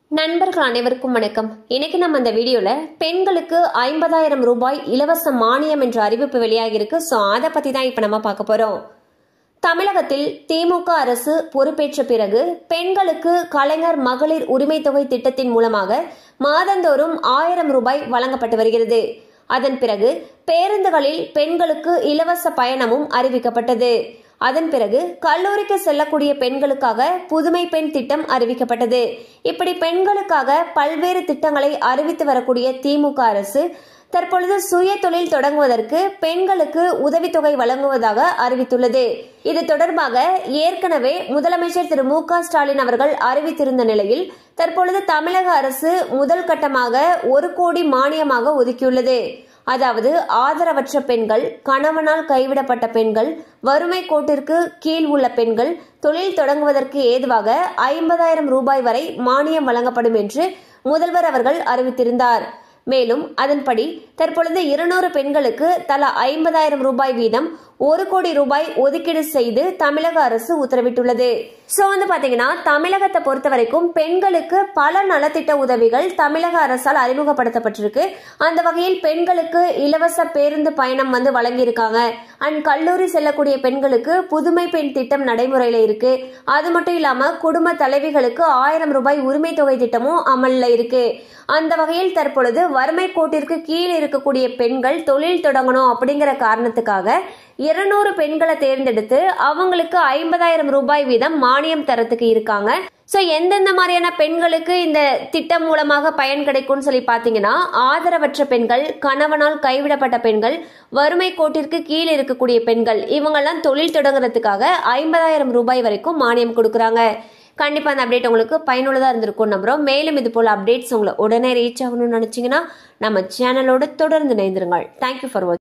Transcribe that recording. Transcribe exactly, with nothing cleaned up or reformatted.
நண்பர்கள் அனைவருக்கும் வணக்கம். இன்னைக்கு நம்ம இந்த வீடியோல பெண்களுக்கு ஐம்பதாயிரம் ரூபாய் இலவச மானியம் என்ற அறிவிப்பு வெளியாகி இருக்கு. சோ அதை பத்தி தான் இப்ப நம்ம பார்க்க போறோம். தமிழகத்தில் திமுக அரசு பொறுப்பேற்ற பிறகு பெண்களுக்கு கலைஞர் மகளிர் உரிமை தொகை திட்டத்தின் மூலமாக மாதந்தோறும் ஆயிரம் ரூபாய் வழங்கப்பட்டு வருகிறது. அதன் பிறகு பேருந்துகளில் பெண்களுக்கு இலவச பயணமும் அறிவிக்கப்பட்டது. அதன் பிறகு கல்லூரிக்கு செல்லக்கூடிய பெண்களுக்காக புதுமை பெண் திட்டம் அறிவிக்கப்பட்டது. இப்படி பெண்களுக்காக பல்வேறு திட்டங்களை அறிவித்து வரக்கூடிய திமுக அரசு தற்பொழுது சுய தொழில் தொடங்குவதற்கு பெண்களுக்கு உதவித்தொகை வழங்குவதாக அறிவித்துள்ளது. இது தொடர்பாக ஏற்கனவே முதலமைச்சர் திரு மு க ஸ்டாலின் அவர்கள் அறிவித்திருந்த நிலையில் தற்பொழுது தமிழக அரசு முதல் கட்டமாக ஒரு கோடி மானியமாக ஒதுக்கியுள்ளது. அதாவது ஆதரவற்ற பெண்கள், கணவனால் கைவிடப்பட்ட பெண்கள், வறுமை கோட்டிற்கு கீழ் உள்ள பெண்கள் தொழில் தொடங்குவதற்கு ஏதுவாக ஐம்பதாயிரம் ரூபாய் வரை மானியம் வழங்கப்படும் என்று முதல்வர் அவர்கள் அறிவித்திருந்தார். மேலும் அதன்படி தற்பொழுது இருநூறு பெண்களுக்கு தலா ஐம்பதாயிரம் ரூபாய் வீதம் ஒரு கோடி ரூபாய் ஒதுக்கீடு செய்து தமிழக அரசு உத்தரவிட்டுள்ளது. சோ வந்து பாத்தீங்கன்னா தமிழகத்தை பொறுத்த வரைக்கும் பெண்களுக்கு பல நலத்திட்ட உதவிகள் தமிழக அரசால் அறிமுகப்படுத்தப்பட்டிருக்கு. அந்த வகையில் பெண்களுக்கு இலவச பேருந்து பயணம் வந்து வழங்கியிருக்காங்க. அண்ட் கல்லூரி செல்லக்கூடிய பெண்களுக்கு புதுமை பெண் திட்டம் நடைமுறையில இருக்கு. அது மட்டும் இல்லாம குடும்ப தலைவிகளுக்கு ஆயிரம் ரூபாய் உரிமை தொகை திட்டமும் அமல்ல இருக்கு. அந்த வகையில் தற்பொழுது வறுமை கோட்டிற்கு கீழ் இருக்கக்கூடிய பெண்கள் தொழில் தொடங்கணும் அப்படிங்கிற காரணத்துக்காக இருநூறு பெண்களை தேர்ந்தெடுத்து அவங்களுக்கு ஐம்பதாயிரம் ரூபாய் வீதம் மானியம் தரத்துக்கு இருக்காங்க. சோ எந்தெந்த மாதிரியான பெண்களுக்கு இந்த திட்டம் மூலமாக பயன் கிடைக்கும்னு சொல்லி பாத்தீங்கன்னா, ஆதரவற்ற பெண்கள், கணவனால் கைவிடப்பட்ட பெண்கள், வறுமை கோட்டிற்கு கீழே இருக்கக்கூடிய பெண்கள், இவங்கெல்லாம் தொழில் தொடங்குறதுக்காக ஐம்பதாயிரம் ரூபாய் வரைக்கும் மானியம் கொடுக்கறாங்க. கண்டிப்பா அந்த அப்டேட் உங்களுக்கு பயனுள்ளதா இருந்திருக்கும் நம்புறோம். மேலும் இது போல அப்டேட்ஸ் உங்களை உடனே ரீச் ஆகணும்னு நினைச்சீங்கன்னா நம்ம சேனலோட தொடர்ந்து இணைந்திருங்கள். தேங்க்யூ ஃபார் வாட்சிங்.